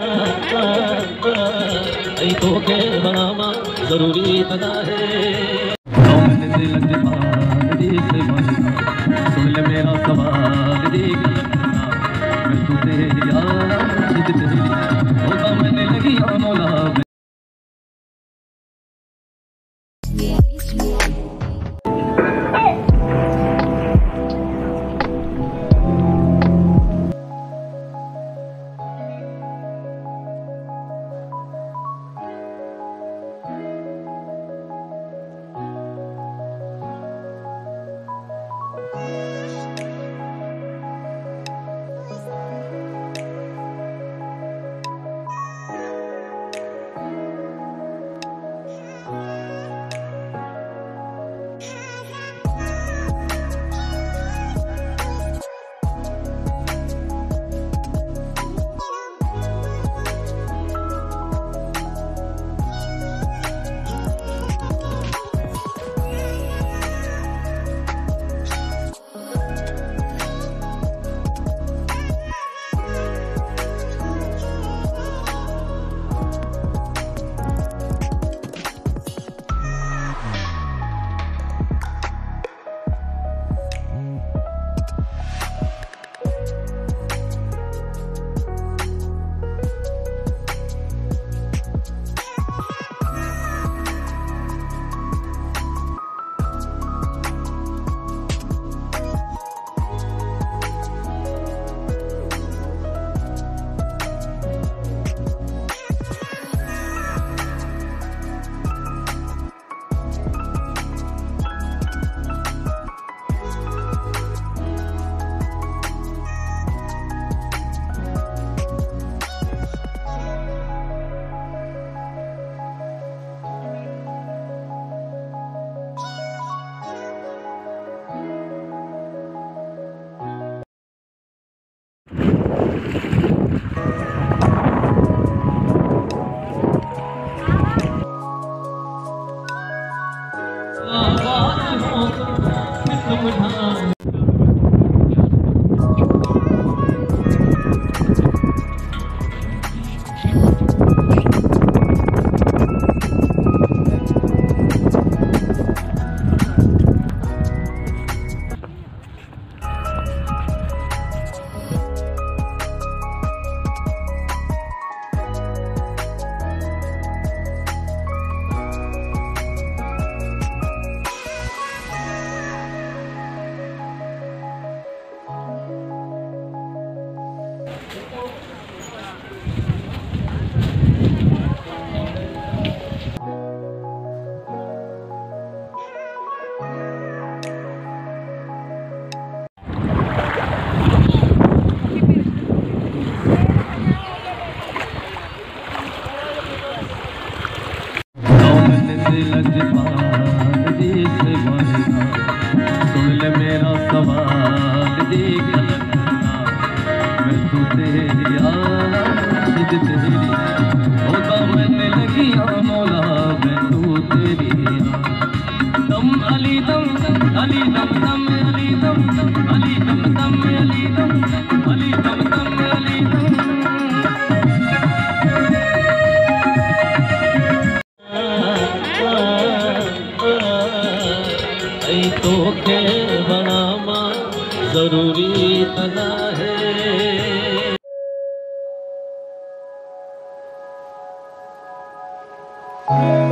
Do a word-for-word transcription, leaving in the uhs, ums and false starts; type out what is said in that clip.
तो के बनाना जरूरी तना है। सुन ले मेरा सवाल देख मैं तू तेरी याद तेरी होगा मैंने लगी मौला। सुन ले मेरा सवाल देख मैं तू तेरी याद तेरी होगा मैंने लगी मौला मैं तू तेरी दम अली दम अली दम दम अली दम अली दम दम अली दम अली दम दम अली दम। तो के बनाना जरूरी तना है।